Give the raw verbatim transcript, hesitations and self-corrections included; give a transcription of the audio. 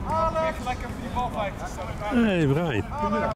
Weer gelijk even die bal vijf te stellen. Hey Brian.